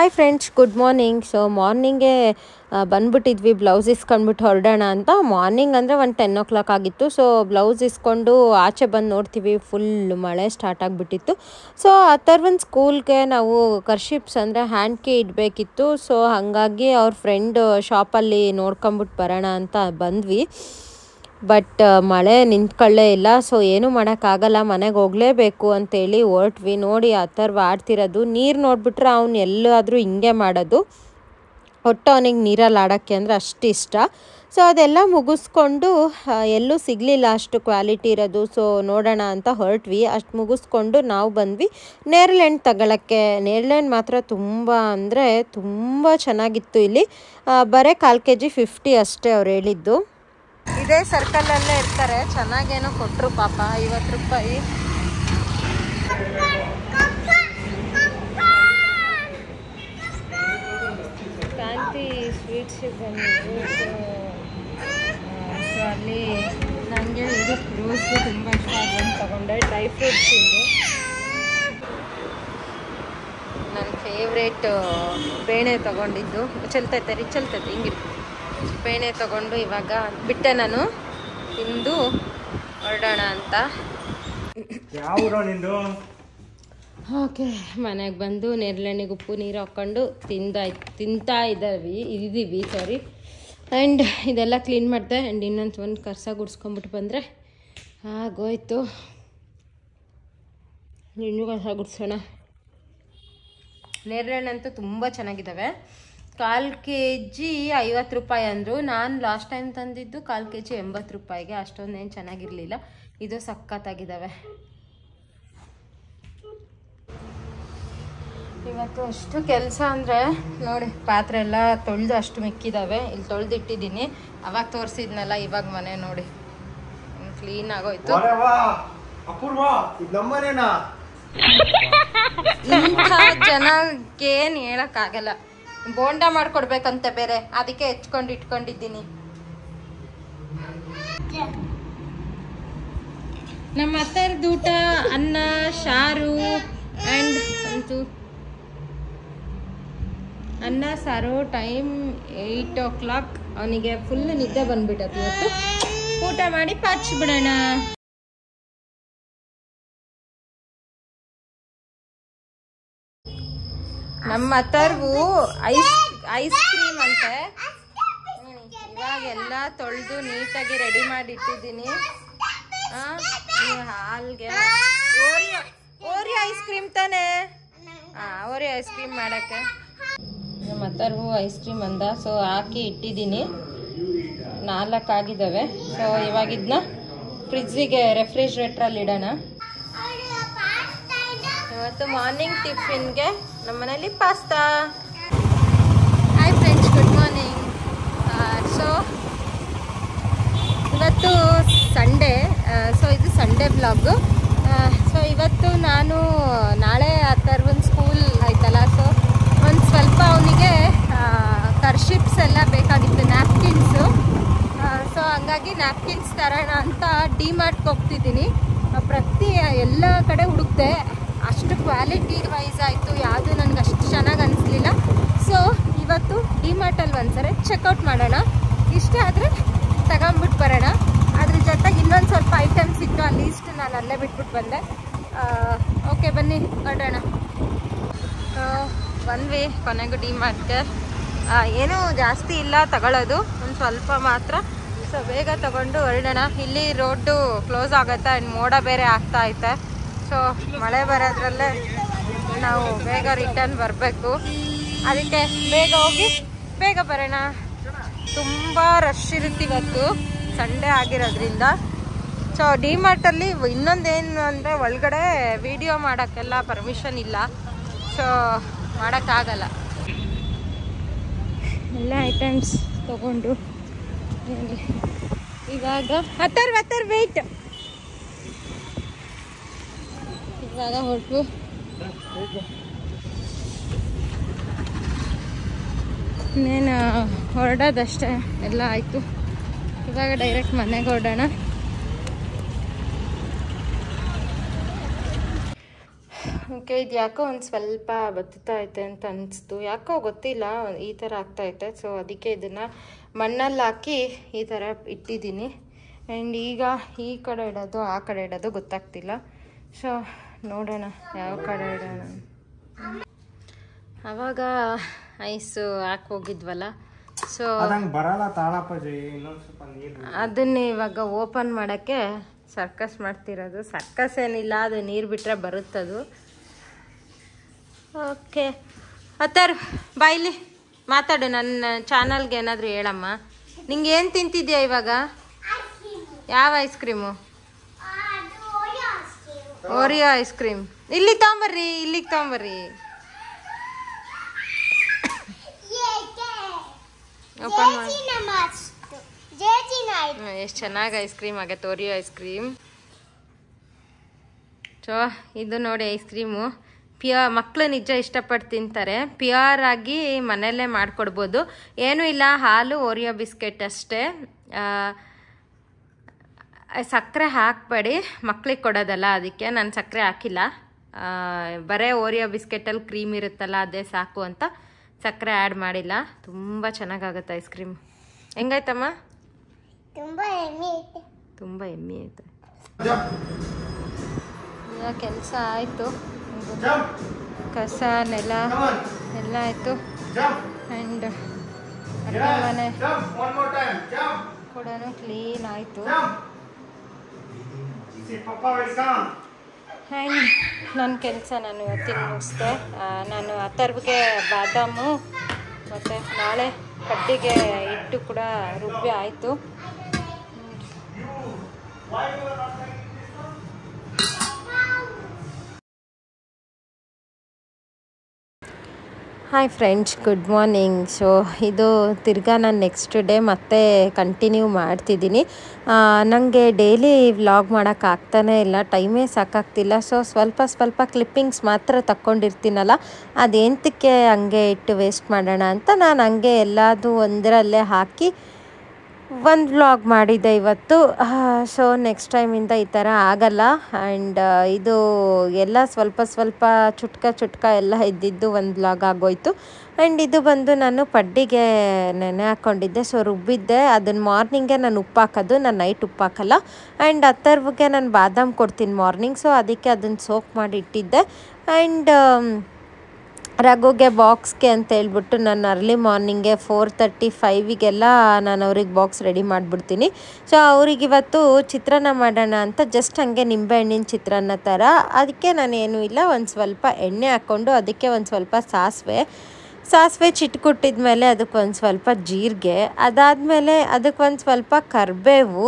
Hi friends, good morning. So ಮಾರ್ನಿಂಗೇ ಬಂದ್ಬಿಟ್ಟಿದ್ವಿ blouse ಇಸ್ಕೊಂಡ್ಬಿಟ್ಟು ಹೊರಡೋಣ ಅಂತ. ಮಾರ್ನಿಂಗ್ ಅಂದರೆ ಒಂದು 10 o'clock ಆಗಿತ್ತು. ಸೊ ಬ್ಲೌಸ್ ಇಸ್ಕೊಂಡು ಆಚೆ ಬಂದು ನೋಡ್ತೀವಿ, ಫುಲ್ ಮಳೆ ಸ್ಟಾರ್ಟ್ ಆಗಿಬಿಟ್ಟಿತ್ತು. ಸೊ ಅಥರ್ವನ್ ಸ್ಕೂಲ್ಗೆ ನಾವು ಕರ್ಶಿಪ್ಸ್ ಅಂದರೆ ಹ್ಯಾಂಡ್ ಕೀ ಇಡಬೇಕಿತ್ತು. ಸೊ ಹಾಗಾಗಿ ಅವ್ರ ಫ್ರೆಂಡ್ ಶಾಪಲ್ಲಿ ನೋಡ್ಕೊಂಬಿಟ್ಟು ಬರೋಣ ಅಂತ ಬಂದ್ವಿ. ಬಟ್ ಮಳೆ ನಿಂತ್ಕೊಳ್ಳೇ ಇಲ್ಲ. ಸೊ ಏನೂ ಮಾಡೋಕ್ಕಾಗಲ್ಲ, ಮನೆಗೆ ಹೋಗಲೇಬೇಕು ಅಂತೇಳಿ ಹೊರಟ್ವಿ. ನೋಡಿ ಅಥರ್ವ ಆಡ್ತಿರೋದು, ನೀರು ನೋಡಿಬಿಟ್ರೆ ಅವ್ನು ಎಲ್ಲಾದರೂ ಹಿಂಗೆ ಮಾಡೋದು. ಒಟ್ಟು ಅವನಿಗೆ ನೀರಲ್ಲಿ ಆಡೋಕ್ಕೆ ಅಂದರೆ ಅಷ್ಟು ಇಷ್ಟ. ಸೊ ಅದೆಲ್ಲ ಮುಗಿಸ್ಕೊಂಡು ಎಲ್ಲೂ ಸಿಗಲಿಲ್ಲ ಅಷ್ಟು ಕ್ವಾಲಿಟಿ ಇರೋದು. ಸೊ ನೋಡೋಣ ಅಂತ ಹೊರಟ್ವಿ. ಅಷ್ಟು ಮುಗಿಸ್ಕೊಂಡು ನಾವು ಬಂದ್ವಿ ನೇರಳೆ ತಗೊಳ್ಳೋಕ್ಕೆ. ನೇರಳೆ ಮಾತ್ರ ತುಂಬ ಅಂದರೆ ತುಂಬ ಚೆನ್ನಾಗಿತ್ತು. ಇಲ್ಲಿ ಬರೀ 1/4 kg 50 ಅಷ್ಟೇ ಅವ್ರು ಹೇಳಿದ್ದು. ಇದೇ ಸರ್ಕಲಲ್ಲೇ ಇರ್ತಾರೆ. ಚೆನ್ನಾಗೇನೋ ಕೊಟ್ಟರು ಪಾಪ, 50 ರೂಪಾಯಿ. ಕಾಂತಿ ಸ್ವೀಟ್ಸಿಗೆ ಬಂದಿದ್ದು. ಸೊ ಅಲ್ಲಿ ನನಗೆ ಇದು ಫ್ರೂಟ್ಸು ತುಂಬ ಇಷ್ಟ ಆದಂತ ತಗೊಂಡೆ. ಡ್ರೈ ಫ್ರೂಟ್ಸ್ ಇದು ನನ್ನ ಫೇವ್ರೇಟ್. ಬೇಣೆ ತೊಗೊಂಡಿದ್ದು ಚಲ್ತೈತೆ ಹಿಂಗಿರು. ಬೇಣೆ ತೊಗೊಂಡು ಇವಾಗ ಬಿಟ್ಟೆ ನಾನು, ತಿಂದು ಹೊರಡೋಣ ಅಂತ. ಓಕೆ, ಮನೆಗೆ ಬಂದು ನೇರಳೆಣ್ಣಿಗೆ ಉಪ್ಪು ನೀರು ಹಾಕ್ಕೊಂಡು ತಿಂತಾ ಇದ್ದೀವಿ. ಆ್ಯಂಡ್ ಇದೆಲ್ಲ ಕ್ಲೀನ್ ಮಾಡಿದೆ. ಆ್ಯಂಡ್ ಇನ್ನೊಂದು ಕರ್ಸ ಗುಡಿಸ್ಕೊಂಬಿಟ್ಟು ಬಂದರೆ ಆಗೋಯ್ತು. ಇನ್ನೂ ಕರ್ಸ ಗುಡಿಸೋಣ. ನೇರಳೆಣ್ಣಂತೂ ತುಂಬ ಚೆನ್ನಾಗಿದ್ದಾವೆ. 1/4 kg 50 ರೂಪಾಯಿ ಅಂದರು. ನಾನು ಲಾಸ್ಟ್ ಟೈಮ್ ತಂದಿದ್ದು 1/4 kg 80 ರೂಪಾಯಿಗೆ. ಅಷ್ಟೊಂದೇನು ಚೆನ್ನಾಗಿರಲಿಲ್ಲ. ಇದು ಸಖತ್ತಾಗಿದ್ದಾವೆ. ಇವತ್ತು ಅಷ್ಟು ಕೆಲಸ ಅಂದರೆ ನೋಡಿ, ಪಾತ್ರೆ ಎಲ್ಲ ತೊಳೆದು ಅಷ್ಟು ಮಿಕ್ಕಿದ್ದಾವೆ. ಇಲ್ಲಿ ತೊಳೆದಿಟ್ಟಿದ್ದೀನಿ. ಅವಾಗ ತೋರಿಸಿದ್ನಲ್ಲ, ಇವಾಗ ಮನೆ ನೋಡಿ ಕ್ಲೀನ್ ಆಗೋಯ್ತು. ಇಂಥ ಜನಕ್ಕೇನು ಹೇಳೋಕ್ಕಾಗಲ್ಲ. ಬೋಂಡ ಮಾಡ್ಕೊಡ್ಬೇಕಂತೆ ಬೇರೆ, ಅದಕ್ಕೆ ಹೆಚ್ಕೊಂಡು ಇಟ್ಕೊಂಡಿದ್ದೀನಿ. ನಮ್ಮ ಅತ್ತೆಯರ್ದು ಊಟ ಅನ್ನ ಸಾರು ಆ್ಯಂಡ್ ಅಂತೂ ಅನ್ನ ಸಾರು. Time 8 o'clock. ಅವನಿಗೆ ಫುಲ್ ನಿದ್ದೆ ಬಂದ್ಬಿಟ್ಟತ್ತು. ಇವತ್ತು ಊಟ ಮಾಡಿ ಪಾಚಿಬಿಡೋಣ. ನಮ್ಮ ಅಥರ್ವು ಐಸ್ ಕ್ರೀಮ್ ಅಂತೆ. ಇವಾಗೆಲ್ಲ ತೊಳೆದು ನೀಟಾಗಿ ರೆಡಿ ಮಾಡಿ ಇಟ್ಟಿದ್ದೀನಿ. ಹಾಲ್ಗೆ ಓರಿಯೋ ಐಸ್ ಕ್ರೀಮ್ ತಾನೇ. ಓರಿಯೋ ಐಸ್ ಕ್ರೀಮ್ ಮಾಡೋಕ್ಕೆ ನಮ್ಮ ಅಥರ್ವು ಐಸ್ ಕ್ರೀಮ್ ಅಂದ. ಸೊ ಹಾಕಿ ಇಟ್ಟಿದ್ದೀನಿ. 4 ಆಗಿದ್ದಾವೆ. ಸೊ ಇವಾಗ ಇದನ್ನ ಫ್ರಿಜ್ಜಿಗೆ ರೆಫ್ರಿಜ್ರೇಟ್ರಲ್ಲಿ ಇಡೋಣ. ಇವತ್ತು ಮಾರ್ನಿಂಗ್ ಟಿಫಿನ್ಗೆ ನಮ್ಮ ಮನೇಲಿ pasta. Hi friends, good morning. So ಇವತ್ತು ಸಂಡೇ. ಸೊ ಇದು ಸಂಡೇ ಬ್ಲಾಗು. ಸೊ ಇವತ್ತು ನಾನು ನಾಳೆ ಅಥರ್ವನ್ ಸ್ಕೂಲ್ ಆಯ್ತಲ್ಲ. ಸೊ ಒಂದು ಸ್ವಲ್ಪ ಅವನಿಗೆ ಕರ್ಶಿಪ್ಸ್ ಎಲ್ಲ ಬೇಕಾಗಿತ್ತು, ನ್ಯಾಪ್ಕಿನ್ಸು. ಸೊ ಹಂಗಾಗಿ ನ್ಯಾಪ್ಕಿನ್ಸ್ ತರೋಣ ಅಂತ ಡಿಮಾರ್ಟ್ಗೆ ಹೋಗ್ತಿದ್ದೀನಿ. ಎಲ್ಲ ಕಡೆ ಹುಡುಕ್ದೆ, ಅಷ್ಟು ಕ್ವಾಲಿಟಿ ವೈಸ್ ಆಯಿತು, ಯಾವುದು ನನಗೆ ಅಷ್ಟು ಚೆನ್ನಾಗಿ ಅನಿಸ್ಲಿಲ್ಲ. ಸೊ ಇವತ್ತು ಡಿಮಾರ್ಟಲ್ಲಿ ಒಂದ್ಸರಿ ಚೆಕ್ಔಟ್ ಮಾಡೋಣ. ಇಷ್ಟ ಆದರೆ ತಗೊಂಬಿಟ್ಟು ಬರೋಣ. ಅದ್ರ ಜೊತೆಗೆ ಇನ್ನೊಂದು ಸ್ವಲ್ಪ ಐಟಮ್ಸ್ ಇತ್ತು, ಆ ಲೀಸ್ಟ್ ನಾನು ಅಲ್ಲೇ ಬಿಟ್ಬಿಟ್ಟು ಬಂದೆ. ಓಕೆ, ಬನ್ನಿ ಹೊರಡೋಣ. ಬಂದ್ವಿ ಕೊನೆಗೂ ಡಿಮಾರ್ಟ್ಗೆ. ಏನೂ ಜಾಸ್ತಿ ಇಲ್ಲ ತಗೊಳ್ಳೋದು, ಒಂದು ಸ್ವಲ್ಪ ಮಾತ್ರ. ಸೊ ಬೇಗ ತಗೊಂಡು ಹೊರಡೋಣ. ಇಲ್ಲಿ ರೋಡು ಕ್ಲೋಸ್ ಆಗುತ್ತೆ ಆ್ಯಂಡ್ ಮೋಡ ಬೇರೆ ಆಗ್ತಾ ಐತೆ. ಸೊ ಮಳೆ ಬರೋದ್ರಲ್ಲೇ ನಾವು ಬೇಗ ರಿಟರ್ನ್ ಬರಬೇಕು. ಅದಕ್ಕೆ ಬೇಗ ಹೋಗಿ ಬೇಗ ಬರೋಣ. ತುಂಬ ರಶ್ ಇರುತ್ತೆ ಇವತ್ತು, ಸಂಡೇ ಆಗಿರೋದ್ರಿಂದ. ಸೊ ಡಿಮಾರ್ಟಲ್ಲಿ ಇನ್ನೊಂದೇನು ಅಂದರೆ ಒಳಗಡೆ ವಿಡಿಯೋ ಮಾಡೋಕ್ಕೆಲ್ಲ ಪರ್ಮಿಷನ್ ಇಲ್ಲ. ಸೊ ಮಾಡೋಕ್ಕಾಗಲ್ಲ. ಎಲ್ಲ ಐಟಮ್ಸ್ ತೊಗೊಂಡು ಇವಾಗ ಅಥರ್ ವೆಯ್ಟ್. ಇವಾಗ ಹೊರಟು ಇನ್ನೇನು ಹೊರಡೋದಷ್ಟೇ, ಎಲ್ಲ ಆಯಿತು. ಇವಾಗ ಡೈರೆಕ್ಟ್ ಮನೆಗೆ ಹೊರಡೋಣ. ಓಕೆ, ಇದು ಯಾಕೋ ಒಂದು ಸ್ವಲ್ಪ ಬತ್ತುತ್ತಾ ಐತೆ ಅಂತ ಅನಿಸ್ತು. ಯಾಕೋ ಗೊತ್ತಿಲ್ಲ, ಈ ಥರ ಆಗ್ತಾಯಿತ್ತೆ. ಸೊ ಅದಕ್ಕೆ ಇದನ್ನು ಮಣ್ಣಲ್ಲಿ ಹಾಕಿ ಈ ಥರ ಇಟ್ಟಿದ್ದೀನಿ. ಆ್ಯಂಡ್ ಈಗ ಈ ಕಡೆ ಇಡೋದು ಆ ಕಡೆ ಇಡೋದು ಗೊತ್ತಾಗ್ತಿಲ್ಲ. ಸೊ ನೋಡೋಣ ಯಾವ ಕಡೆ ಇಡೋಣ. ಆವಾಗ ಐಸು ಹಾಕಿ ಹೋಗಿದ್ವಲ್ಲ, ಸೊ ಅದನ್ನೇ ಇವಾಗ ಓಪನ್ ಮಾಡೋಕ್ಕೆ ಸರ್ಕಸ್ ಮಾಡ್ತಿರೋದು. ಸರ್ಕಸ್ ಏನಿಲ್ಲ, ಅದು ನೀರು ಬಿಟ್ಟರೆ ಬರುತ್ತದು. ಓಕೆ ಅಥರ್ ಬಾಯ್ಲಿ ಮಾತಾಡು, ನನ್ನ ಚಾನಲ್ಗೆ ಏನಾದರೂ ಹೇಳಮ್ಮ. ನಿಂಗೆ ಏನು ತಿಂತಿದ್ಯಾ ಇವಾಗ? ಯಾವ ice cream? Oreo ice cream. ಇಲ್ಲಿಗೆ ತೊಗೊಂಬರ್ರಿ, ಇಲ್ಲಿಗೆ ತೊಗೊಂಬರ್ರಿ. ಓಪನ್ ಮಾಡಿ. ಎಷ್ಟು ಚೆನ್ನಾಗಿ ಐಸ್ ಕ್ರೀಮ್ ಆಗತ್ತೆ, ಓರಿಯೋ ಐಸ್ ಕ್ರೀಮ್. ಸೊ ಇದು ನೋಡಿ ಐಸ್ ಕ್ರೀಮು ಮಕ್ಕಳು ನಿಜ ಇಷ್ಟಪಟ್ಟು ತಿಂತಾರೆ. ಪ್ಯೂರ್ ಆಗಿ ಮನೆಯಲ್ಲೇ ಮಾಡಿಕೊಡ್ಬೋದು. ಏನೂ ಇಲ್ಲ, ಹಾಲು, ಓರಿಯೋ ಬಿಸ್ಕೆಟ್ ಅಷ್ಟೇ. ಸಕ್ಕರೆ ಹಾಕಬೇಡಿ, ಮಕ್ಳಿಗೆ ಕೊಡೋದಲ್ಲ, ಅದಕ್ಕೆ ನಾನು ಸಕ್ಕರೆ ಹಾಕಿಲ್ಲ. ಬರೀ ಓರಿಯೋ ಬಿಸ್ಕೆಟಲ್ಲಿ ಕ್ರೀಮ್ ಇರುತ್ತಲ್ಲ ಅದೇ ಸಾಕು ಅಂತ ಸಕ್ಕರೆ ಆ್ಯಡ್ ಮಾಡಿಲ್ಲ. ತುಂಬ ಚೆನ್ನಾಗಾಗುತ್ತೆ ಐಸ್ ಕ್ರೀಮ್. ಹೆಂಗಾಯ್ತಮ್ಮ? ತುಂಬ ಎಮ್ಮೆ ಐತೆ. ಕೆಲಸ ಆಯಿತು, ಕಸ ನೆಲ ಎಲ್ಲ ಆಯಿತು. ಆ್ಯಂಡ್ ಅಡುಗೆ ಮನೆ ಕೂಡ ಕ್ಲೀನ್ ಆಯಿತು. ಆ್ಯಂಡ್ ನನ್ನ ಕೆಲಸ ನಾನು ಇವತ್ತಿನ ಮುಗಿಸ್ದೆ. ನಾನು ಅಥರ್ವ್ಗೆ ಬಾದಾಮು ಮತ್ತು ನಾಳೆ ಕಡ್ಡಿಗೆ ಹಿಟ್ಟು ಕೂಡ ರುಬ್ಬಿ ಆಯಿತು. Hi friends, good morning. So ಇದು ತಿರ್ಗಾ ನಾನು ನೆಕ್ಸ್ಟ್ ಡೇ ಮತ್ತೆ ಕಂಟಿನ್ಯೂ ಮಾಡ್ತಿದ್ದೀನಿ. ನನಗೆ ಡೈಲಿ ವ್ಲಾಗ್ ಮಾಡೋಕ್ಕಾಗ್ತಾನೇ ಇಲ್ಲ, ಟೈಮೇ ಸಾಕಾಗ್ತಿಲ್ಲ. ಸೊ ಸ್ವಲ್ಪ ಕ್ಲಿಪ್ಪಿಂಗ್ಸ್ ಮಾತ್ರ ತಕ್ಕೊಂಡಿರ್ತೀನಲ್ಲ, ಅದೇಂತಕ್ಕೆ ಹಂಗೆ ಇಟ್ಟು ವೇಸ್ಟ್ ಮಾಡೋಣ ಅಂತ ನಾನು ಹಂಗೆ ಎಲ್ಲದೂ ಒಂದರಲ್ಲೇ ಹಾಕಿ ಒಂದು ವ್ಲಾಗ್ ಮಾಡಿದ್ದೆ ಇವತ್ತು. ಸೊ ನೆಕ್ಸ್ಟ್ ಟೈಮಿಂದ ಈ ಥರ ಆಗಲ್ಲ. ಆ್ಯಂಡ್ ಇದು ಎಲ್ಲ ಸ್ವಲ್ಪ ಚುಟ್ಕ ಎಲ್ಲ ಇದ್ದಿದ್ದು ಒಂದು ವ್ಲಾಗ್ ಆಗೋಯ್ತು. ಆ್ಯಂಡ್ ಇದು ಬಂದು ನಾನು ಪಡ್ಡಿಗೆ ನೆನೆ ಹಾಕ್ಕೊಂಡಿದ್ದೆ. ಸೊ ರುಬ್ಬಿದ್ದೆ, ಅದನ್ನು ಮಾರ್ನಿಂಗೇ ನಾನು ಉಪ್ಪು ಹಾಕೋದು, ನಾನು ನೈಟ್ ಉಪ್ಪು ಹಾಕಲ್ಲ. ಆ್ಯಂಡ್ ಅಥರ್ವ್ಗೆ ನಾನು ಬಾದಾಮ್ ಕೊಡ್ತೀನಿ ಮಾರ್ನಿಂಗ್, ಸೊ ಅದಕ್ಕೆ ಅದನ್ನು ಸೋಕ್ ಮಾಡಿ ಇಟ್ಟಿದ್ದೆ. ಆ್ಯಂಡ್ ರಘುಗೆ ಬಾಕ್ಸ್ಗೆ ಅಂತ ಹೇಳ್ಬಿಟ್ಟು ನಾನು ಅರ್ಲಿ ಮಾರ್ನಿಂಗೆ 4:35 ನಾನು ಅವ್ರಿಗೆ ಬಾಕ್ಸ್ ರೆಡಿ ಮಾಡಿಬಿಡ್ತೀನಿ. ಸೊ ಅವ್ರಿಗಿವತ್ತು ಚಿತ್ರಾನ್ನ ಮಾಡೋಣ ಅಂತ ಜಸ್ಟ್ ಹಾಗೆ ನಿಂಬೆಹಣ್ಣಿನ ಚಿತ್ರಾನ್ನ ಥರ. ಅದಕ್ಕೆ ನಾನೇನು ಇಲ್ಲ, ಒಂದು ಸ್ವಲ್ಪ ಎಣ್ಣೆ ಹಾಕ್ಕೊಂಡು ಅದಕ್ಕೆ ಒಂದು ಸ್ವಲ್ಪ ಸಾಸಿವೆ ಚಿಟ್ಕುಟ್ಟಿದ ಮೇಲೆ ಅದಕ್ಕೆ ಒಂದು ಸ್ವಲ್ಪ ಜೀರಿಗೆ, ಅದಾದಮೇಲೆ ಅದಕ್ಕೆ ಒಂದು ಸ್ವಲ್ಪ ಕರಿಬೇವು,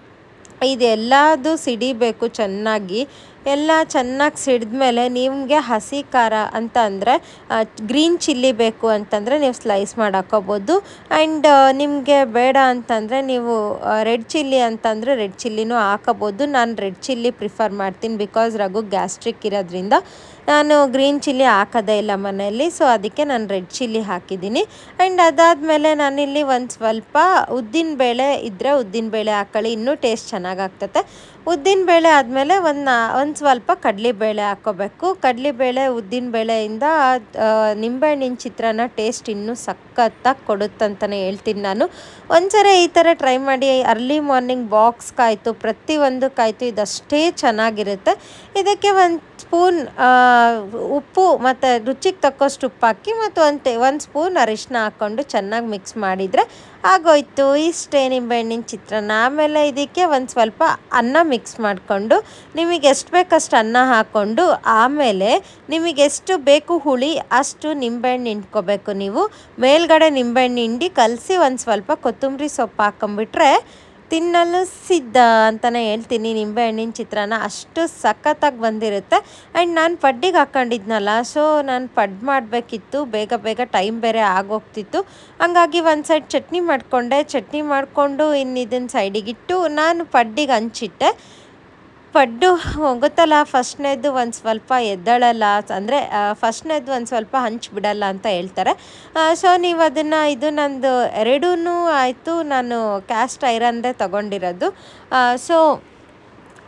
ಇದೆಲ್ಲದು ಸಿಡಿಬೇಕು ಚೆನ್ನಾಗಿ. ಎಲ್ಲ ಚೆನ್ನಾಗಿ ಸಿಡಿದ್ಮೇಲೆ ನಿಮಗೆ ಹಸಿ ಖಾರ ಅಂತ ಅಂದರೆ ಗ್ರೀನ್ ಚಿಲ್ಲಿ ಬೇಕು ಅಂತಂದರೆ ನೀವು ಸ್ಲೈಸ್ ಮಾಡಿ ಹಾಕೋಬೋದು. ಆ್ಯಂಡ್ ನಿಮಗೆ ಬೇಡ ಅಂತಂದರೆ ನೀವು ರೆಡ್ ಚಿಲ್ಲಿ ಅಂತಂದರೆ ರೆಡ್ ಚಿಲ್ಲಿನೂ ಹಾಕೋಬೋದು. ನಾನು ರೆಡ್ ಚಿಲ್ಲಿ ಪ್ರಿಫರ್ ಮಾಡ್ತೀನಿ, ಬಿಕಾಸ್ ರಘು ಗ್ಯಾಸ್ಟ್ರಿಕ್ ಇರೋದ್ರಿಂದ ನಾನು ಗ್ರೀನ್ ಚಿಲ್ಲಿ ಹಾಕೋದೇ ಇಲ್ಲ ಮನೆಯಲ್ಲಿ. ಸೊ ಅದಕ್ಕೆ ನಾನು ರೆಡ್ ಚಿಲ್ಲಿ ಹಾಕಿದ್ದೀನಿ. ಆ್ಯಂಡ್ ಅದಾದಮೇಲೆ ನಾನಿಲ್ಲಿ ಒಂದು ಸ್ವಲ್ಪ ಉದ್ದಿನಬೇಳೆ ಇದ್ದರೆ ಉದ್ದಿನಬೇಳೆ ಹಾಕೊಳ್ಳಿ, ಇನ್ನೂ ಟೇಸ್ಟ್ ಚೆನ್ನಾಗಾಗ್ತದೆ. ಉದ್ದಿನಬೇಳೆ ಆದಮೇಲೆ ಒಂದು ಸ್ವಲ್ಪ ಕಡಲೆಬೇಳೆ ಹಾಕ್ಕೋಬೇಕು. ಕಡಲೆಬೇಳೆ ಉದ್ದಿನಬೇಳೆಯಿಂದ ನಿಂಬೆಹಣ್ಣಿನ ಚಿತ್ರಾನ್ನ ಟೇಸ್ಟ್ ಇನ್ನೂ ಸಖತ್ತಾಗಿ ಕೊಡುತ್ತಂತಲೇ ಹೇಳ್ತೀನಿ ನಾನು. ಒಂದ್ಸರಿ ಈ ಥರ ಟ್ರೈ ಮಾಡಿ. ಅರ್ಲಿ ಮಾರ್ನಿಂಗ್ ಬಾಕ್ಸ್ಗಾಯಿತು, ಪ್ರತಿಯೊಂದಕ್ಕಾಯಿತು, ಇದಷ್ಟೇ ಚೆನ್ನಾಗಿರುತ್ತೆ. ಇದಕ್ಕೆ ಒಂದು ಸ್ಪೂನ್ ಉಪ್ಪು ಮತ್ತು ರುಚಿಗೆ ತಕ್ಕಷ್ಟು ಉಪ್ಪು ಹಾಕಿ ಮತ್ತು ಒಂದು ಸ್ಪೂನ್ ಅರಿಶಿನ ಹಾಕ್ಕೊಂಡು ಚೆನ್ನಾಗಿ ಮಿಕ್ಸ್ ಮಾಡಿದರೆ ಆಗೋಯ್ತು. ಇಷ್ಟೇ ನಿಂಬೆಹಣ್ಣಿನ ಚಿತ್ರಾನ್ನ. ಆಮೇಲೆ ಇದಕ್ಕೆ ಒಂದು ಸ್ವಲ್ಪ ಅನ್ನ ಮಿಕ್ಸ್ ಮಾಡಿಕೊಂಡು ನಿಮಗೆ ಎಷ್ಟು ಬೇಕಷ್ಟು ಅನ್ನ ಹಾಕ್ಕೊಂಡು ಆಮೇಲೆ ನಿಮಗೆಷ್ಟು ಬೇಕು ಹುಳಿ ಅಷ್ಟು ನಿಂಬೆಹಣ್ಣು ಹಿಂಡ್ಕೋಬೇಕು. ನೀವು ಮೇಲ್ಗಡೆ ನಿಂಬೆಹಣ್ಣು ಹಿಂಡಿ ಕಲಸಿ ಒಂದು ಸ್ವಲ್ಪ ಕೊತ್ತಂಬರಿ ಸೊಪ್ಪು ಹಾಕೊಂಬಿಟ್ರೆ ತಿನ್ನಲು ಸಿದ್ಧ ಅಂತಲೇ ಹೇಳ್ತೀನಿ. ನಿಂಬೆಹಣ್ಣಿನ ಚಿತ್ರಾನ್ನ ಅಷ್ಟು ಸಖತ್ತಾಗಿ ಬಂದಿರುತ್ತೆ. ಆ್ಯಂಡ್ ನಾನು ಪಡ್ಡಿಗೆ ಹಾಕ್ಕೊಂಡಿದ್ನಲ್ಲ, ಸೊ ನಾನು ಪಡ್ಡು ಮಾಡಬೇಕಿತ್ತು, ಬೇಗ ಟೈಮ್ ಬೇರೆ ಆಗೋಗ್ತಿತ್ತು. ಹಂಗಾಗಿ ಒಂದು ಸೈಡ್ ಚಟ್ನಿ ಮಾಡಿಕೊಂಡು ಇನ್ನು ಇದನ್ನು ಸೈಡಿಗಿಟ್ಟು ನಾನು ಪಡ್ಡಿಗೆ ಹಂಚಿಟ್ಟೆ. ಪಡ್ಡು ಗೊತ್ತಲ್ಲ, ಫಸ್ಟ್ನೇದು ಒಂದು ಸ್ವಲ್ಪ ಎದ್ದಳಲ್ಲ, ಅಂದರೆ ಫಸ್ಟ್ನೇದು ಒಂದು ಸ್ವಲ್ಪ ಹಂಚಿಬಿಡಲ್ಲ ಅಂತ ಹೇಳ್ತಾರೆ. ಸೊ ನೀವು ಅದನ್ನು, ಇದು ನಂದು ಎರಡೂ ಆಯಿತು, ನಾನು ಕ್ಯಾಸ್ಟ್ ಐರನ್ದೇ ತೊಗೊಂಡಿರೋದು. ಸೊ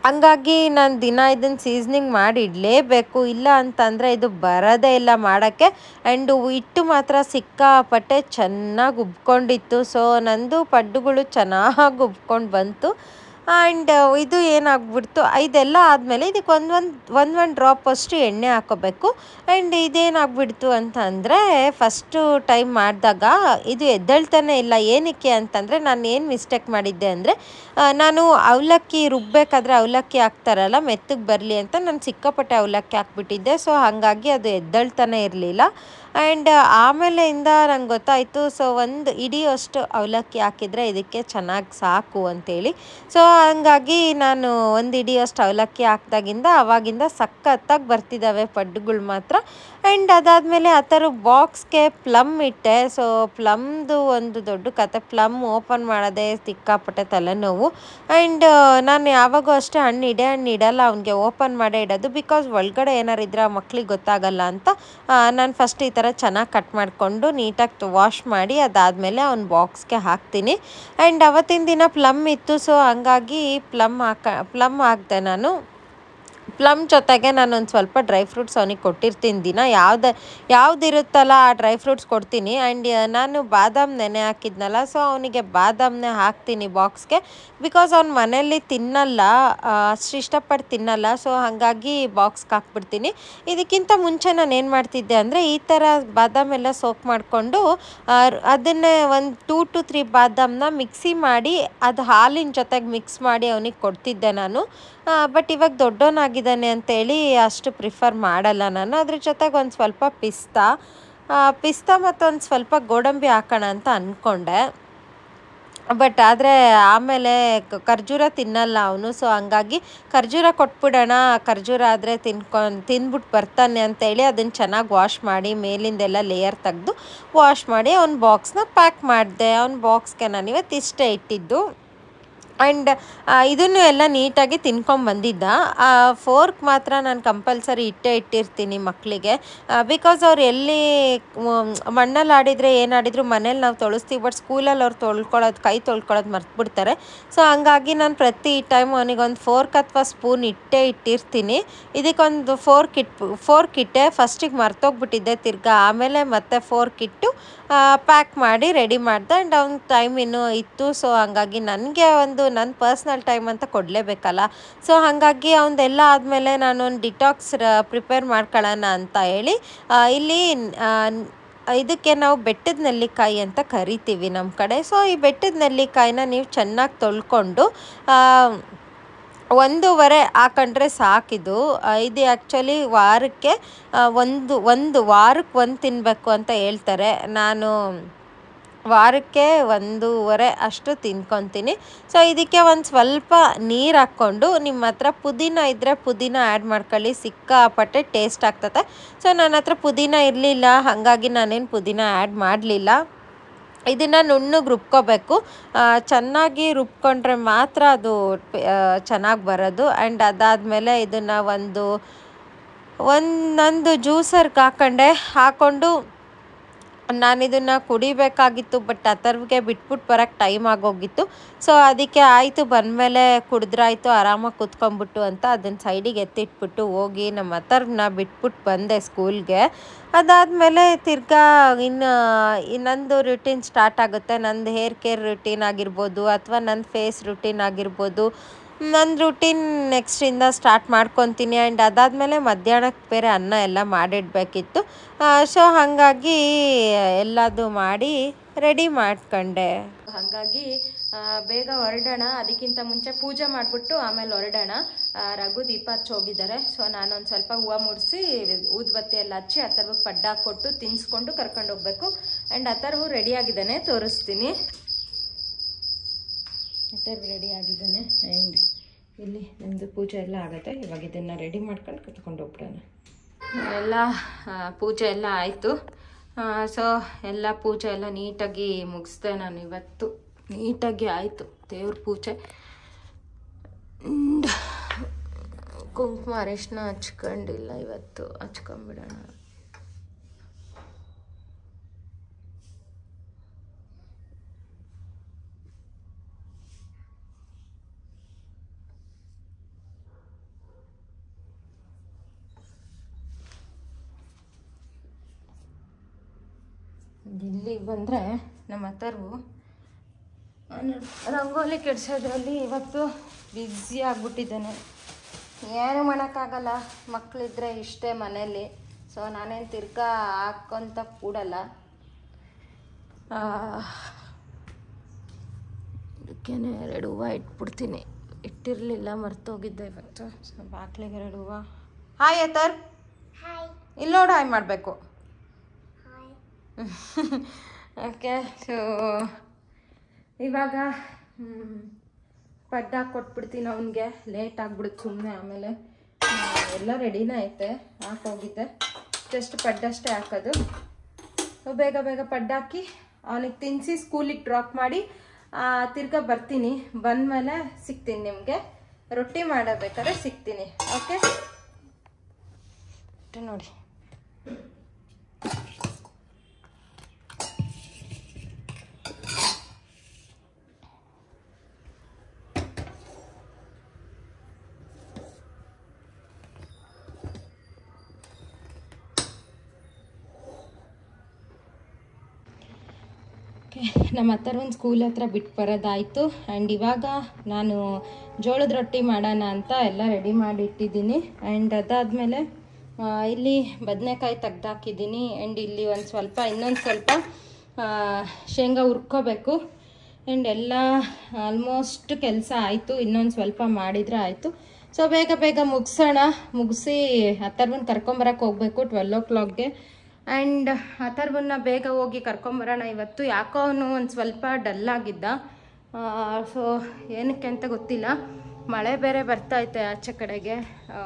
ಹಂಗಾಗಿ ನಾನು ದಿನ ಇದನ್ನು ಸೀಸ್ನಿಂಗ್ ಮಾಡಿ ಇಡಲೇಬೇಕು, ಇಲ್ಲ ಅಂತಂದರೆ ಇದು ಬರೋದೇ ಇಲ್ಲ ಮಾಡೋಕ್ಕೆ. ಆ್ಯಂಡ್ ಹಿಟ್ಟು ಮಾತ್ರ ಸಿಕ್ಕಾಪಟ್ಟೆ ಚೆನ್ನಾಗಿ ಉಬ್ಕೊಂಡಿತ್ತು. ಸೊ ನಂದು ಪಡ್ಡುಗಳು ಚೆನ್ನಾಗಿ ಉಬ್ಕೊಂಡು ಬಂತು. ಆ್ಯಂಡ್ ಇದು ಏನಾಗ್ಬಿಡ್ತು, ಇದೆಲ್ಲ ಆದಮೇಲೆ ಇದಕ್ಕೆ ಒಂದು ಡ್ರಾಪ್ ಅಷ್ಟು ಎಣ್ಣೆ ಹಾಕೋಬೇಕು. ಆ್ಯಂಡ್ ಇದೇನಾಗ್ಬಿಡ್ತು ಅಂತ ಅಂದರೆ, ಫಸ್ಟು ಟೈಮ್ ಮಾಡಿದಾಗ ಇದು ಎದ್ದೇಳ್ತಾನೆ ಇಲ್ಲ. ಏನಕ್ಕೆ ಅಂತಂದರೆ, ನಾನು ಏನು ಮಿಸ್ಟೇಕ್ ಮಾಡಿದ್ದೆ ಅಂದರೆ, ನಾನು ಅವಲಕ್ಕಿ ರುಬ್ಬಬೇಕಾದ್ರೆ ಅವಲಕ್ಕಿ ಹಾಕ್ತಾರಲ್ಲ ಮೆತ್ತಗೆ ಬರಲಿ ಅಂತ ನಾನು ಸಿಕ್ಕಾಪಟ್ಟೆ ಅವಲಕ್ಕಿ ಹಾಕ್ಬಿಟ್ಟಿದ್ದೆ. ಸೊ ಹಾಗಾಗಿ ಅದು ಎದ್ದೇಳ್ತಾನೆ ಇರಲಿಲ್ಲ. ಆ್ಯಂಡ್ ಆಮೇಲೆಯಿಂದ ನಂಗೆ ಗೊತ್ತಾಯಿತು, ಸೊ ಒಂದು ಇಡಿಯಷ್ಟು ಅವಲಕ್ಕಿ ಹಾಕಿದರೆ ಇದಕ್ಕೆ ಚೆನ್ನಾಗಿ ಸಾಕು ಅಂತೇಳಿ. ಸೊ ಹಂಗಾಗಿ ನಾನು ಒಂದು ಇಡಿಯಷ್ಟು ಅವಲಕ್ಕಿ ಹಾಕ್ದಾಗಿಂದ ಆವಾಗಿಂದ ಸಖತ್ತಾಗಿ ಬರ್ತಿದ್ದಾವೆ ಪಡ್ಡುಗಳು ಮಾತ್ರ. ಆ್ಯಂಡ್ ಅದಾದಮೇಲೆ ಆ ಥರ ಬಾಕ್ಸ್ಗೆ ಪ್ಲಮ್ ಇಟ್ಟೆ. ಸೊ ಪ್ಲಮ್ದು ಒಂದು ದೊಡ್ಡ ಕತೆ. ಪ್ಲಮ್ ಓಪನ್ ಮಾಡೋದೇ ಸಿಕ್ಕಾಪಟ್ಟೆ ತಲೆನೋವು. ಆ್ಯಂಡ್ ನಾನು ಯಾವಾಗೂ ಅಷ್ಟೇ ಹಣ್ಣು ಇಡಲ್ಲ ಅವನಿಗೆ, ಓಪನ್ ಮಾಡೇ ಇಡೋದು. ಬಿಕಾಸ್ ಒಳಗಡೆ ಏನಾರು ಇದ್ರೆ ಆ ಮಕ್ಳಿಗೆ ಗೊತ್ತಾಗಲ್ಲ ಅಂತ ನಾನು ಫಸ್ಟ್ ಈ ಥರ ಚೆನ್ನಾಗಿ ಕಟ್ ಮಾಡಿಕೊಂಡು ನೀಟಾಗಿ ವಾಶ್ ಮಾಡಿ ಅದಾದಮೇಲೆ ಅವ್ನ ಬಾಕ್ಸ್ಗೆ ಹಾಕ್ತೀನಿ. ಆ್ಯಂಡ್ ಅವತ್ತಿನ ದಿನ ಪ್ಲಮ್ ಇತ್ತು. ಸೊ ಹಂಗಾಗಿ ಪ್ಲಮ್ ಹಾಕಿದೆ ನಾನು. ಪ್ಲಮ್ ಜೊತೆಗೆ ನಾನೊಂದು ಸ್ವಲ್ಪ ಡ್ರೈ ಫ್ರೂಟ್ಸ್ ಅವನಿಗೆ ಕೊಟ್ಟಿರ್ತೀನಿ ದಿನ. ಯಾವುದಿರುತ್ತಲ್ಲ ಆ ಡ್ರೈ ಫ್ರೂಟ್ಸ್ ಕೊಡ್ತೀನಿ. ಆ್ಯಂಡ್ ನಾನು ಬಾದಾಮ್ ನೆನೆ ಹಾಕಿದ್ನಲ್ಲ, ಸೊ ಅವನಿಗೆ ಬಾದಾಮ್ನೇ ಹಾಕ್ತೀನಿ ಬಾಕ್ಸ್ಗೆ. ಬಿಕಾಸ್ ಅವ್ನು ಮನೇಲಿ ತಿನ್ನಲ್ಲ, ಅಷ್ಟು ಇಷ್ಟಪಟ್ಟು ತಿನ್ನಲ್ಲ. ಸೊ ಹಾಗಾಗಿ ಬಾಕ್ಸ್ಗೆ ಹಾಕ್ಬಿಡ್ತೀನಿ. ಇದಕ್ಕಿಂತ ಮುಂಚೆ ನಾನು ಏನು ಮಾಡ್ತಿದ್ದೆ ಅಂದರೆ, ಈ ಥರ ಬಾದಾಮೆಲ್ಲ ಸೋಕ್ ಮಾಡಿಕೊಂಡು ಅದನ್ನೇ ಒಂದು 2 to 3 ಬಾದಾಮನ್ನ ಮಿಕ್ಸಿ ಮಾಡಿ ಅದು ಹಾಲಿನ ಜೊತೆಗೆ ಮಿಕ್ಸ್ ಮಾಡಿ ಅವನಿಗೆ ಕೊಡ್ತಿದ್ದೆ ನಾನು. ಬಟ್ ಇವಾಗ ದೊಡ್ಡವನಾಗಿದ್ದಾನೆ ಅಂತೇಳಿ ಅಷ್ಟು ಪ್ರಿಫರ್ ಮಾಡಲ್ಲ ನಾನು. ಅದ್ರ ಜೊತೆಗೆ ಒಂದು ಸ್ವಲ್ಪ ಪಿಸ್ತಾ ಮತ್ತು ಒಂದು ಸ್ವಲ್ಪ ಗೋಡಂಬಿ ಹಾಕೋಣ ಅಂತ ಅಂದ್ಕೊಂಡೆ. ಬಟ್ ಆದರೆ ಆಮೇಲೆ ಖರ್ಜೂರ ತಿನ್ನಲ್ಲ ಅವನು. ಸೊ ಹಂಗಾಗಿ ಖರ್ಜೂರ ಕೊಟ್ಬಿಡೋಣ, ಖರ್ಜೂರ ಆದರೆ ತಿಂದ್ಬಿಟ್ಟು ಬರ್ತಾನೆ ಅಂತೇಳಿ ಅದನ್ನು ಚೆನ್ನಾಗಿ ವಾಶ್ ಮಾಡಿ ಮೇಲಿಂದೆಲ್ಲ ಲೇಯರ್ ತೆಗೆದು ವಾಶ್ ಮಾಡಿ ಅವ್ನ ಬಾಕ್ಸ್ನ ಪ್ಯಾಕ್ ಮಾಡಿದೆ. ಅವ್ನ ಬಾಕ್ಸ್ಗೆ ನಾನು ಇವತ್ತು ಇಷ್ಟೇ ಇಟ್ಟಿದ್ದು. ಆ್ಯಂಡ್ ಇದನ್ನು ಎಲ್ಲ ನೀಟಾಗಿ ತಿನ್ಕೊಂಬಂದಿದ್ದ. ಫೋರ್ಕ್ ಮಾತ್ರ ನಾನು ಕಂಪಲ್ಸರಿ ಇಟ್ಟಿರ್ತೀನಿ ಮಕ್ಕಳಿಗೆ. ಬಿಕಾಸ್ ಅವ್ರು ಎಲ್ಲಿ ಮಣ್ಣಲ್ಲಿ ಆಡಿದರೆ ಏನಾಡಿದ್ರು ಮನೇಲಿ ನಾವು ತೊಳಸ್ತೀವಿ, ಬಟ್ ಸ್ಕೂಲಲ್ಲಿ ಅವ್ರು ಕೈ ತೊಳ್ಕೊಳ್ಳೋದು ಮರ್ತ್ಬಿಡ್ತಾರೆ. ಸೊ ಹಂಗಾಗಿ ನಾನು ಪ್ರತಿ ಟೈಮ್ ಅವನಿಗೊಂದು ಫೋರ್ಕ್ ಅಥವಾ ಸ್ಪೂನ್ ಇಟ್ಟಿರ್ತೀನಿ. ಇದಕ್ಕೊಂದು ಫೋರ್ಕ್ ಇಟ್ಟೆ. ಫಸ್ಟಿಗೆ ಮರ್ತೋಗ್ಬಿಟ್ಟಿದ್ದೆ ತಿರ್ಗಾ, ಆಮೇಲೆ ಮತ್ತೆ ಫೋರ್ಕ್ ಇಟ್ಟು ಪ್ಯಾಕ್ ಮಾಡಿ ರೆಡಿ ಮಾಡಿದೆ. ಆ್ಯಂಡ್ ಅವ್ನ ಟೈಮ್ ಇನ್ನೂ ಇತ್ತು. ಸೊ ಹಂಗಾಗಿ ನನಗೆ ನನ್ನ ಪರ್ಸ್ನಲ್ ಟೈಮ್ ಅಂತ ಕೊಡಲೇಬೇಕಲ್ಲ. ಸೊ ಹಾಗಾಗಿ ಅವನದೆಲ್ಲ ಆದಮೇಲೆ ನಾನು ಒಂದು ಡಿಟಾಕ್ಸ್ ಪ್ರಿಪೇರ್ ಮಾಡ್ಕೊಳ್ಳೋಣ ಅಂತ ಹೇಳಿ ಇಲ್ಲಿ ಇದಕ್ಕೆ ನಾವು ಬೆಟ್ಟದ ನೆಲ್ಲಿಕಾಯಿ ಅಂತ ಕರಿತೀವಿ ನಮ್ಮ ಕಡೆ. ಸೊ ಈ ಬೆಟ್ಟದ ನೆಲ್ಲಿಕಾಯಿನ ನೀವು ಚೆನ್ನಾಗಿ ತೊಳ್ಕೊಂಡು 1.5 ಹಾಕೊಂಡ್ರೆ ಸಾಕಿದು. ಇದು ಆ್ಯಕ್ಚುಲಿ ವಾರಕ್ಕೆ ಒಂದು ವಾರಕ್ಕೆ ಒಂದು ತಿನ್ನಬೇಕು ಅಂತ ಹೇಳ್ತಾರೆ. ನಾನು ವಾರಕ್ಕೆ 1.5 ಅಷ್ಟು ತಿನ್ಕೊತೀನಿ. ಸೊ ಇದಕ್ಕೆ ಒಂದು ಸ್ವಲ್ಪ ನೀರು ಹಾಕ್ಕೊಂಡು, ನಿಮ್ಮ ಹತ್ರ ಪುದೀನ ಇದ್ದರೆ ಪುದೀನ ಆ್ಯಡ್ ಮಾಡ್ಕೊಳ್ಳಿ, ಸಿಕ್ಕಾಪಟ್ಟೆ ಟೇಸ್ಟ್ ಆಗ್ತದೆ. ಸೊ ನನ್ನ ಹತ್ರ ಪುದೀನ ಇರಲಿಲ್ಲ, ಹಾಗಾಗಿ ನಾನೇನು ಪುದೀನ ಆ್ಯಡ್ ಮಾಡಲಿಲ್ಲ. ಇದನ್ನು ನುಣ್ಣಗೆ ರುಬ್ಕೋಬೇಕು. ಚೆನ್ನಾಗಿ ರುಬ್ಕೊಂಡ್ರೆ ಮಾತ್ರ ಅದು ಚೆನ್ನಾಗಿ ಬರೋದು. ಆ್ಯಂಡ್ ಅದಾದಮೇಲೆ ಇದನ್ನು ಒಂದೊಂದು ಜ್ಯೂಸರ್ಗೆ ಹಾಕ್ಕೊಂಡು ನಾನಿದನ್ನು ಕುಡಿಬೇಕಾಗಿತ್ತು. ಬಟ್ ಅಥರ್ವ್ಗೆ ಬಿಟ್ಬಿಟ್ಟು ಬರೋಕ್ಕೆ ಟೈಮ್ ಆಗೋಗಿತ್ತು. ಸೊ ಅದಕ್ಕೆ ಆಯಿತು, ಬಂದಮೇಲೆ ಕುಡಿದ್ರಾಯ್ತು ಆರಾಮಾಗಿ ಕೂತ್ಕೊಂಡ್ಬಿಟ್ಟು ಅಂತ ಅದನ್ನು ಸೈಡಿಗೆ ಎತ್ತಿಟ್ಬಿಟ್ಟು ಹೋಗಿ ನಮ್ಮ ಅಥರ್ವ್ನ ಬಿಟ್ಬಿಟ್ಟು ಬಂದೆ ಸ್ಕೂಲ್ಗೆ. ಅದಾದಮೇಲೆ ತಿರ್ಗಾ ಇನ್ನೊಂದು ರುಟೀನ್ ಸ್ಟಾರ್ಟ್ ಆಗುತ್ತೆ. ನಂದು ಹೇರ್ ಕೇರ್ ರುಟೀನ್ ಆಗಿರ್ಬೋದು ಅಥವಾ ನನ್ನ ಫೇಸ್ ರುಟೀನ್ ಆಗಿರ್ಬೋದು. ನನ್ನ ರುಟೀನ್ ನೆಕ್ಸ್ಟಿಂದ ಸ್ಟಾರ್ಟ್ ಮಾಡ್ಕೊತೀನಿ. ಆ್ಯಂಡ್ ಅದಾದಮೇಲೆ ಮಧ್ಯಾಹ್ನಕ್ಕೆ ಬೇರೆ ಅನ್ನ ಎಲ್ಲ ಮಾಡಿಡಬೇಕಿತ್ತು. ಸೊ ಹಾಗಾಗಿ ಎಲ್ಲದು ಮಾಡಿ ರೆಡಿ ಮಾಡ್ಕೊಂಡೆ. ಹಾಗಾಗಿ ಬೇಗ ಹೊರಡೋಣ, ಅದಕ್ಕಿಂತ ಮುಂಚೆ ಪೂಜೆ ಮಾಡಿಬಿಟ್ಟು ಆಮೇಲೆ ಹೊರಡೋಣ. ರಘು ದೀಪ ಹಚ್ಚಿ ಹೋಗಿದ್ದಾರೆ. ಸೊ ನಾನೊಂದು ಸ್ವಲ್ಪ ಹೂವು ಮುಡಿಸಿ ಊದುಬತ್ತಿ ಎಲ್ಲ ಹಚ್ಚಿ ಅಥರ್ವಿಗೆ ಪಡ್ಡ ಕೊಟ್ಟು ತಿನ್ನಿಸ್ಕೊಂಡು ಕರ್ಕೊಂಡು ಹೋಗ್ಬೇಕು. ಆ್ಯಂಡ್ ಅಥರ್ವು ರೆಡಿಯಾಗಿದ್ದಾನೆ, ತೋರಿಸ್ತೀನಿ. ಅಥರ್ವ್ ರೆಡಿ ಆಗಿದ್ದಾನೆ. ಆ್ಯಂಡ್ ಇಲ್ಲಿ ನಮ್ಮದು ಪೂಜೆ ಎಲ್ಲ ಆಗುತ್ತೆ. ಇವಾಗ ಇದನ್ನು ರೆಡಿ ಮಾಡ್ಕೊಂಡು ಕತ್ಕೊಂಡು ಹೋಗ್ಬಿಡೋಣ. ಎಲ್ಲ ಪೂಜೆ ಎಲ್ಲ ಆಯಿತು. ಸೊ ಎಲ್ಲ ಪೂಜೆ ಎಲ್ಲ ನೀಟಾಗಿ ಮುಗಿಸ್ದೆ ನಾನು ಇವತ್ತು. ನೀಟಾಗಿ ಆಯಿತು ದೇವ್ರ ಪೂಜೆ. ಕುಂಕುಮ ಅರಿಶಿನ ಹಚ್ಕೊಂಡಿಲ್ಲ, ಇವತ್ತು ಹಚ್ಕೊಂಬಿಡೋಣ. ಇಲ್ಲಿಗೆ ಬಂದರೆ ನಮ್ಮ ಅತ್ತರು ರಂಗೋಲಿ ಕೆಡ್ಸೋದ್ರಲ್ಲಿ ಇವತ್ತು ಬ್ಯುಸಿ ಆಗಿಬಿಟ್ಟಿದ್ದಾನೆ. ಏನು ಮಾಡೋಕ್ಕಾಗಲ್ಲ, ಮಕ್ಕಳಿದ್ರೆ ಇಷ್ಟೇ ಮನೇಲಿ. ಸೊ ನಾನೇನು ತಿರ್ಗಾ ಹಾಕ್ಕೊಂತ ಕೂಡಲ್ಲ. ಇದಕ್ಕೇನೆ 2 ಹೂವು ಇಟ್ಬಿಡ್ತೀನಿ. ಇಟ್ಟಿರಲಿಲ್ಲ, ಮರ್ತೋಗಿದ್ದೆ ಇವತ್ತು. ಸೊ ಬಾಕ್ಲಿಗೆ 2 ಹೂವು. ಹಾಯ್ ಅತರ್, ಇಲ್ಲಿ ನೋಡು, ಹಾಯ್ ಮಾಡಬೇಕು. ಓಕೆ. ಸೊ ಇವಾಗ ಪಡ್ಡ ಕೊಟ್ಬಿಡ್ತೀನಿ ಅವನಿಗೆ. ಲೇಟ್ ಆಗಿಬಿಡುತ್ತೆ ಸುಮ್ಮನೆ. ಆಮೇಲೆ ಎಲ್ಲ ರೆಡಿನೇ ಐತೆ, ಹಾಕೋಗಿದ್ದೆ. ಜಸ್ಟ್ ಪಡ್ಡಷ್ಟೇ ಹಾಕೋದು. ಬೇಗ ಬೇಗ ಪಡ್ಡಾಕಿ ಅವನಿಗೆ ತಿನ್ನಿಸಿ ಸ್ಕೂಲಿಗೆ ಡ್ರಾಪ್ ಮಾಡಿ ತಿರ್ಗಾ ಬರ್ತೀನಿ. ಬಂದಮೇಲೆ ಸಿಗ್ತೀನಿ ನಿಮಗೆ. ರೊಟ್ಟಿ ಮಾಡಬೇಕಾದ್ರೆ ಸಿಗ್ತೀನಿ. ಓಕೆ ನೋಡಿ. ನಮ್ಮ ಅತ್ತರೊಂದು ಸ್ಕೂಲ್ ಹತ್ರ ಬಿಟ್ಟು ಬರೋದಾಯಿತು. ಆ್ಯಂಡ್ ಇವಾಗ ನಾನು ಜೋಳದ ರೊಟ್ಟಿ ಮಾಡೋಣ ಅಂತ ಎಲ್ಲ ರೆಡಿ ಮಾಡಿ ಇಟ್ಟಿದ್ದೀನಿ. ಆ್ಯಂಡ್ ಅದಾದಮೇಲೆ ಇಲ್ಲಿ ಬದನೆಕಾಯಿ ತೆಗ್ದಾಕಿದ್ದೀನಿ. ಆ್ಯಂಡ್ ಇಲ್ಲಿ ಇನ್ನೊಂದು ಸ್ವಲ್ಪ ಶೇಂಗಾ ಹುರ್ಕೋಬೇಕು. ಆ್ಯಂಡ್ ಎಲ್ಲ ಆಲ್ಮೋಸ್ಟ್ ಕೆಲಸ ಆಯಿತು. ಇನ್ನೊಂದು ಸ್ವಲ್ಪ ಮಾಡಿದರೆ ಆಯಿತು. ಸೊ ಬೇಗ ಬೇಗ ಮುಗಿಸಿ ಅತ್ತರ್ವನ್ನ ಕರ್ಕೊಂಬರಕ್ಕೆ ಹೋಗಬೇಕು 12 o'clockಗೆ. ಆ್ಯಂಡ್ ಅಥರ್ವನ್ನ ಬೇಗ ಹೋಗಿ ಕರ್ಕೊಂಬರೋಣ ಇವತ್ತು. ಯಾಕೋ ಅವನು ಒಂದು ಸ್ವಲ್ಪ ಡಲ್ಲಾಗಿದ್ದ. ಸೊ ಏನಕ್ಕೆ ಅಂತ ಗೊತ್ತಿಲ್ಲ. ಮಳೆ ಬೇರೆ ಬರ್ತಾಯಿತ್ತೆ ಆಚೆ ಕಡೆಗೆ.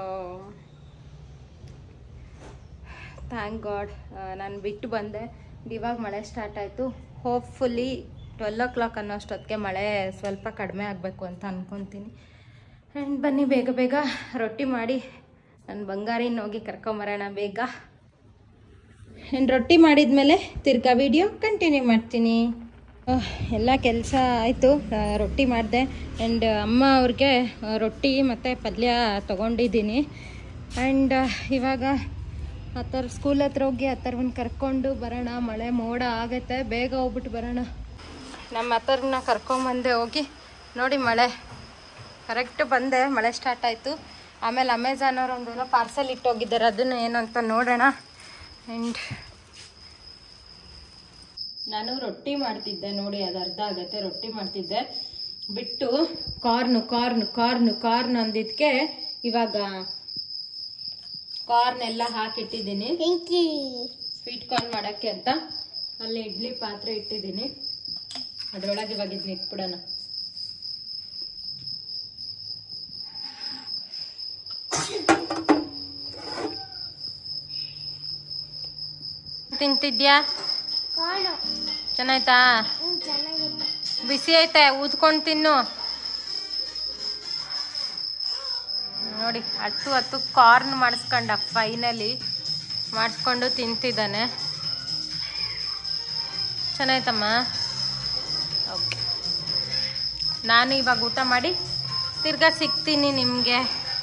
ಥ್ಯಾಂಕ್ ಗಾಡ್ ನಾನು ಬಿಟ್ಟು ಬಂದೆ. ಇವಾಗ ಮಳೆ ಸ್ಟಾರ್ಟ್ ಆಯಿತು. ಹೋಪ್ಫುಲಿ 12 o'clock ಅನ್ನೋಷ್ಟೊತ್ತಿಗೆ ಮಳೆ ಸ್ವಲ್ಪ ಕಡಿಮೆ ಆಗಬೇಕು ಅಂತ ಅಂದ್ಕೊತೀನಿ. ಆ್ಯಂಡ್ ಬನ್ನಿ ಬೇಗ ಬೇಗ ರೊಟ್ಟಿ ಮಾಡಿ ನನ್ನ ಬಂಗಾರಿನ ಹೋಗಿ ಕರ್ಕೊಂಬರೋಣ ಬೇಗ. ಆ್ಯಂಡ್ ರೊಟ್ಟಿ ಮಾಡಿದ್ಮೇಲೆ ತಿರ್ಗಾ ವಿಡಿಯೋ ಕಂಟಿನ್ಯೂ ಮಾಡ್ತೀನಿ. ಎಲ್ಲ ಕೆಲಸ ಆಯಿತು. ರೊಟ್ಟಿ ಮಾಡಿದೆ. ಆ್ಯಂಡ್ ಅಮ್ಮ ಅವ್ರಿಗೆ ರೊಟ್ಟಿ ಮತ್ತು ಪಲ್ಯ ತೊಗೊಂಡಿದ್ದೀನಿ. ಆ್ಯಂಡ್ ಇವಾಗ ಸ್ಕೂಲ್ ಹತ್ರ ಹೋಗಿ ಅಥರ್ವನ್ನ ಕರ್ಕೊಂಡು ಬರೋಣ. ಮಳೆ ಮೋಡ ಆಗತ್ತೆ, ಬೇಗ ಹೋಗ್ಬಿಟ್ಟು ಬರೋಣ. ನಮ್ಮ ಅಥರ್ವನ್ನ ಕರ್ಕೊಂಬಂದೆ ಹೋಗಿ. ನೋಡಿ ಮಳೆ ಕರೆಕ್ಟ್ ಬಂದೆ, ಮಳೆ ಸ್ಟಾರ್ಟ್ ಆಯಿತು. ಆಮೇಲೆ ಅಮೆಝಾನ್ ಅವ್ರು ಒಂದೇನೋ ಪಾರ್ಸೆಲ್ ಇಟ್ಟೋಗಿದ್ದಾರೆ, ಅದನ್ನು ಏನು ಅಂತ ನೋಡೋಣ. ಆ್ಯಂಡ್ ನಾನು ರೊಟ್ಟಿ ಮಾಡ್ತಿದ್ದೆ ನೋಡಿ, ಅದು ಅರ್ಧ ಆಗತ್ತೆ. ರೊಟ್ಟಿ ಮಾಡ್ತಿದ್ದೆ ಬಿಟ್ಟು ಕಾರ್ನ್ ಅಂದಿದ್ದಕ್ಕೆ ಇವಾಗ ಕಾರ್ನ್ ಎಲ್ಲ ಹಾಕಿಟ್ಟಿದ್ದೀನಿ. ಸ್ವೀಟ್ ಕಾರ್ನ್ ಮಾಡೋಕ್ಕೆ ಅಂತ ಅಲ್ಲಿ ಇಡ್ಲಿ ಪಾತ್ರೆ ಇಟ್ಟಿದ್ದೀನಿ. ಅದರೊಳಗೆ ಇವಾಗ ಇದನ್ನ ಇಟ್ಬಿಡೋಣ. ತಿಂತಿದ್ಯಾ? ಚೆನ್ನಾಯ್ತಾ? ಬಿಸಿ ಐತೆ, ಊದ್ಕೊಂಡು ತಿನ್ನು. ನೋಡಿ ಹತ್ತು ಕಾರ್ನ್ ಮಾಡಿಸ್ಕೊಂಡ, ಫೈನಲಿ ಮಾಡಿಸ್ಕೊಂಡು ತಿಂತಿದ್ದಾನೆ. ಚೆನ್ನಾಯ್ತಮ್ಮ? ಓಕೆ, ನಾನು ಇವಾಗ ಊಟ ಮಾಡಿ ತಿರ್ಗಾ ಸಿಗ್ತೀನಿ ನಿಮಗೆ.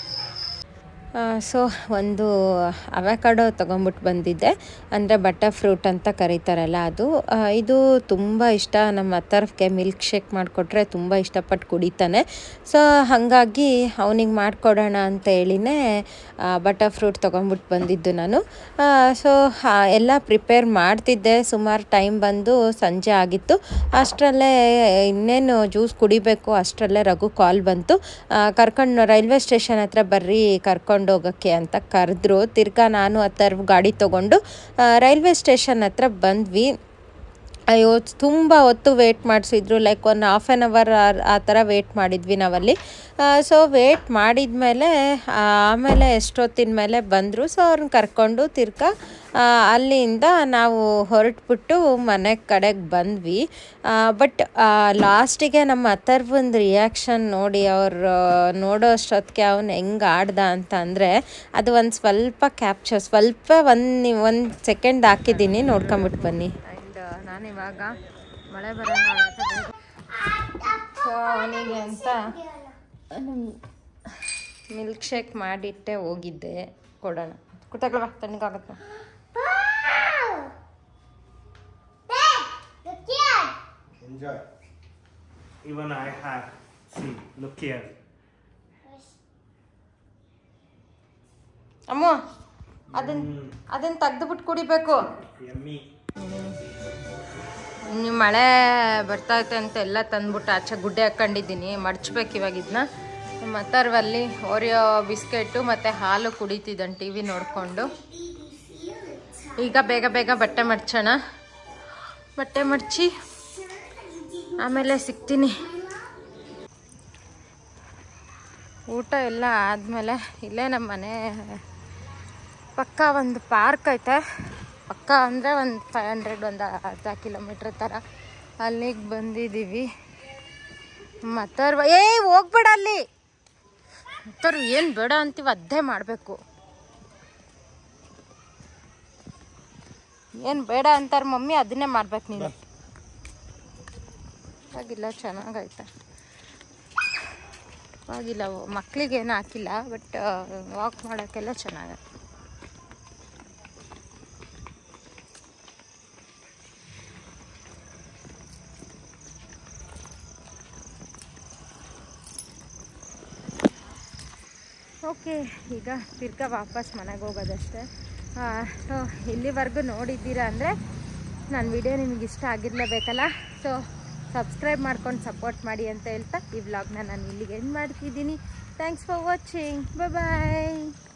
ಸೊ ಒಂದು ಅವಕಾಡೋ ತೊಗೊಂಬಿಟ್ಟು ಬಂದಿದ್ದೆ. ಅಂದರೆ ಬಟರ್ ಫ್ರೂಟ್ ಅಂತ ಕರೀತಾರಲ್ಲ ಅದು. ಇದು ತುಂಬ ಇಷ್ಟ ನಮ್ಮ ಅಥರ್ವ್ಗೆ. ಮಿಲ್ಕ್ ಶೇಕ್ ಮಾಡಿಕೊಟ್ರೆ ತುಂಬ ಇಷ್ಟಪಟ್ಟು ಕುಡಿತಾನೆ. ಸೊ ಹಾಗಾಗಿ ಅವನಿಗೆ ಮಾಡಿಕೊಡೋಣ ಅಂತ ಹೇಳಿನೇ ಬಟರ್ ಫ್ರೂಟ್ ತೊಗೊಂಬಿಟ್ಟು ಬಂದಿದ್ದು ನಾನು. ಸೊ ಎಲ್ಲ ಪ್ರಿಪೇರ್ ಮಾಡ್ತಿದ್ದೆ. ಸುಮಾರು ಟೈಮ್ ಬಂದು ಸಂಜೆ ಆಗಿತ್ತು. ಅಷ್ಟರಲ್ಲೇ ಇನ್ನೇನು ಜ್ಯೂಸ್ ಕುಡಿಬೇಕು ಅಷ್ಟರಲ್ಲೇ ರಘು ಕಾಲ್ ಬಂತು. ಕರ್ಕೊಂಡು ರೈಲ್ವೆ ಸ್ಟೇಷನ್ ಹತ್ರ ಬರ್ರಿ ಕರ್ಕೊಂಡು ಹೋಗೋಕ್ಕೆ ಅಂತ ಕರೆದ್ರು. ತಿರ್ಗಾ ನಾನು ಅಥರ್ವ್ ಗಾಡಿ ತೊಗೊಂಡು ರೈಲ್ವೆ ಸ್ಟೇಷನ್ ಹತ್ರ ಬಂದ್ವಿ. ಅಯ್ಯೋ ತುಂಬ ಹೊತ್ತು ವೇಟ್ ಮಾಡಿಸಿದ್ರು. ಲೈಕ್ 1.5 hour ಆ ಥರ ವೇಟ್ ಮಾಡಿದ್ವಿ ನಾವಲ್ಲಿ. ಸೊ ವೇಟ್ ಮಾಡಿದ್ಮೇಲೆ ಆಮೇಲೆ ಎಷ್ಟೊತ್ತಿನ ಮೇಲೆ ಬಂದರು. ಸೊ ಅವ್ರನ್ನ ಕರ್ಕೊಂಡು ತಿರ್ಗಾ ಅಲ್ಲಿಂದ ನಾವು ಹೊರಟ್ಬಿಟ್ಟು ಮನೆ ಕಡೆಗೆ ಬಂದ್ವಿ. ಬಟ್ ಲಾಸ್ಟಿಗೆ ನಮ್ಮ ಅಥರ್ವಂದು ರಿಯಾಕ್ಷನ್ ನೋಡಿ, ಅವ್ರು ನೋಡೋ ಅಷ್ಟೊತ್ತಿಗೆ ಅವ್ನು ಹೆಂಗೆ ಆಡ್ದ ಅಂತ ಅಂದರೆ ಅದು ಒಂದು ಸ್ವಲ್ಪ ಕ್ಯಾಪ್ಚರ್, ಸ್ವಲ್ಪ ಒಂದು ಸೆಕೆಂಡ್ ಹಾಕಿದ್ದೀನಿ, ನೋಡ್ಕೊಂಬಿಟ್ಟು ಬನ್ನಿ. ಆ್ಯಂಡ್ ನಾನಿವಾಗ ಮಳೆ ಬರೋಣ ಸೊ ಅವನಿಗೆ ಅಂತ ಮಿಲ್ಕ್ ಶೇಕ್ ಮಾಡಿಟ್ಟೆ ಹೋಗಿದ್ದೆ. ಕೊಡೋಣ, ತಣ್ಣಗಾಗತ್ತೆ. Enjoy. Even I have. See, look here. ಅಮ್ಮ ಅದನ್ನ ತೆಗ್ದುಬಿಟ್ಟು ಕುಡಿಬೇಕು. Yummy. ಮಳೆ ಬರ್ತೈತೆ ಅಂತ ಎಲ್ಲ ತಂದ್ಬಿಟ್ಟು ಆಚೆ ಗುಡ್ಡೆ ಹಾಕೊಂಡಿದ್ದೀನಿ. ಮಡ್ಚ್ಬೇಕು ಇವಾಗ ಇದನ್ನ. ಮತ್ತರ್ವಲ್ಲಿ ಓರಿಯೋ ಬಿಸ್ಕೆಟು ಮತ್ತು ಹಾಲು ಕುಡಿತಿದ್ದಾನೆ ಟಿ ವಿ ನೋಡಿಕೊಂಡು. ಈಗ ಬೇಗ ಬೇಗ ಬಟ್ಟೆ ಮಡ್ಚೋಣ. ಬಟ್ಟೆ ಮಡ್ಚಿ ಆಮೇಲೆ ಸಿಗ್ತೀನಿ. ಊಟ ಎಲ್ಲ ಆದಮೇಲೆ ಇಲ್ಲೇ ನಮ್ಮ ಮನೆ ಪಕ್ಕ ಒಂದು ಪಾರ್ಕ್ ಐತೆ. ಪಕ್ಕ ಅಂದರೆ ಒಂದು 500 ಒಂದು ಅರ್ಧ ಕಿಲೋಮೀಟ್ರ್ ಥರ ಅಲ್ಲಿಗೆ ಬಂದಿದ್ದೀವಿ. ಮತ್ತರ್ವ ಹೋಗ್ಬೇಡ ಅಲ್ಲಿ. ಮತ್ತರು ಏನು ಬೇಡ ಅಂತೀವಿ ಅದೇ ಮಾಡಬೇಕು. ಏನು ಬೇಡ ಅಂತಾರೆ ಮಮ್ಮಿ ಅದನ್ನೇ ಮಾಡ್ಬೇಕು ನೀನು. ಆಗಿಲ್ಲ ಚೆನ್ನಾಗೈತೆ. ಆಗಿಲ್ಲ ಮಕ್ಕಳಿಗೇನು ಹಾಕಿಲ್ಲ, ಬಟ್ ವಾಕ್ ಮಾಡೋಕ್ಕೆಲ್ಲ ಚೆನ್ನಾಗೈತೆ. ಓಕೆ, ಈಗ ತಿರ್ಗಾ ವಾಪಸ್ ಮನೆಗೆ ಹೋಗೋದಷ್ಟೇ. ಸೊ ಇಲ್ಲಿವರೆಗೂ ನೋಡಿದ್ದೀರಾ ಅಂದರೆ ನನ್ನ ವಿಡಿಯೋ ನಿಮಗೆ ಇಷ್ಟ ಆಗಿರಲೇಬೇಕಲ್ಲ. ಸೊ ಸಬ್ಸ್ಕ್ರೈಬ್ ಮಾಡ್ಕೊಂಡು ಸಪೋರ್ಟ್ ಮಾಡಿ ಅಂತ ಹೇಳ್ತಾ ಈ ವ್ಲಾಗ್ನ ನಾನು ಇಲ್ಲಿಗೆ ಎಂಡ್ ಮಾಡ್ತಿದ್ದೀನಿ. Thanks for watching. ಬಾಯ್.